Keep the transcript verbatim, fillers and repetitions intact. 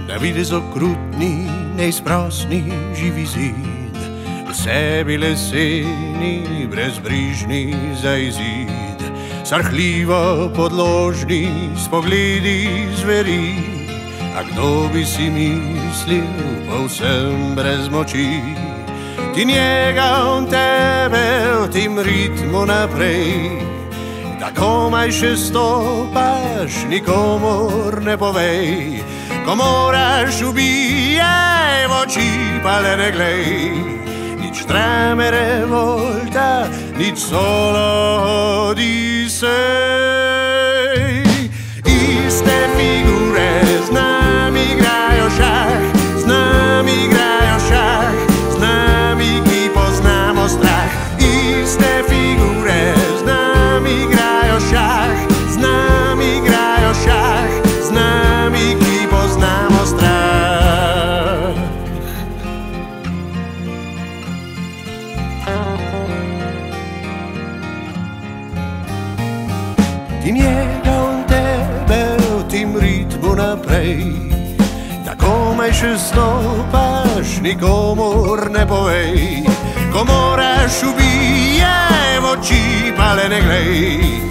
Da vidiš okrutni, neizprosni, živi zid, v sebi leseni, brezbrižni za izid, srhljivo podložni, s pogledi zveri. A kdo bi si mislil, povsem brez moči, ti njega on tebe v tem ritmu naprej, da komaj še stopaš, nikomor ne povej. Ko moraš ubijaj, v oči pa le ne glej, nič treme revolta, nič solo odisej. Iste figure z nami igrajo šah, z nami igrajo šah, z nami, ki poznamo strah. Iste figure z nami igrajo šah, z nami igrajo šah, z nami, ki poznamo strah. Ti njega on tebe v tem ritmu naprej, da komaj še stopaš, nikomor ne povej. Ko moraš ubijaj, v oči pa le ne glej,